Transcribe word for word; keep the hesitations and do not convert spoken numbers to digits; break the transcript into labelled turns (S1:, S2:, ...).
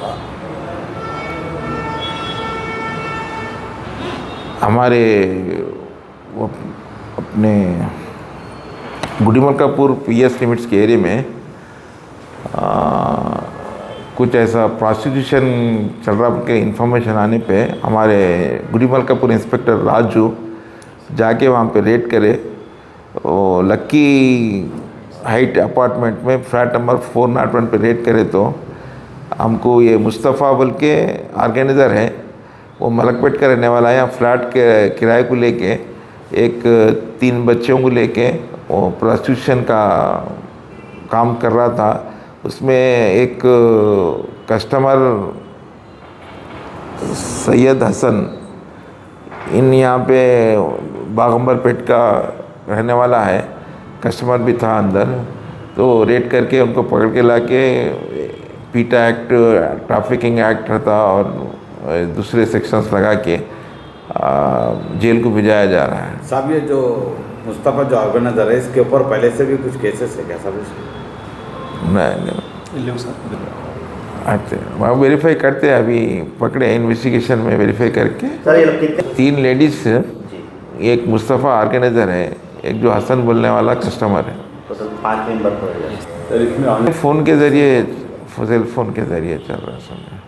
S1: हमारे वो अपने गुड़ीमलकापुर पी एस लिमिट्स के एरिया में आ, कुछ ऐसा प्रोस्टिट्यूशन चल रहा के इन्फॉर्मेशन आने पे हमारे गुड़ीमलकापुर इंस्पेक्टर राजू जाके वहाँ पे रेड करे। वो लक्की हाइट अपार्टमेंट में flat number four nought one पे रेड करे तो हमको ये मुस्तफ़ा बोल के ऑर्गेनाइज़र है, वो मलकपेट का रहने वाला है। यहाँ फ्लैट के किराए को लेके एक तीन बच्चों को लेके वो प्रोस्टिट्यूशन का काम कर रहा था। उसमें एक कस्टमर सैयद हसन इन यहाँ पे बागंबरपेट का रहने वाला है, कस्टमर भी था अंदर, तो रेड करके उनको पकड़ के लाके पीटा एक्ट, ट्रैफिकिंग एक्ट था और दूसरे सेक्शंस लगा के जेल को भिजाया जा रहा है।
S2: साहब ये जो मुस्तफ़ा जो ऑर्गेनाइजर है इसके ऊपर पहले से भी कुछ केसेस है क्या साहब?
S1: नहीं नहीं अच्छा वहाँ वेरीफाई करते हैं, अभी पकड़े इन्वेस्टिगेशन में वेरीफाई करके।
S3: सर ये लोग कितने?
S1: तीन लेडीज, एक मुस्तफ़ा ऑर्गेनाइजर है, एक जो हसन बोलने वाला कस्टमर है।
S3: तो सर पाँच मेंबर पड़ेगा।
S1: फ़ोन के ज़रिए, सेल फ़ोन के ज़रिए चल रहा है समय।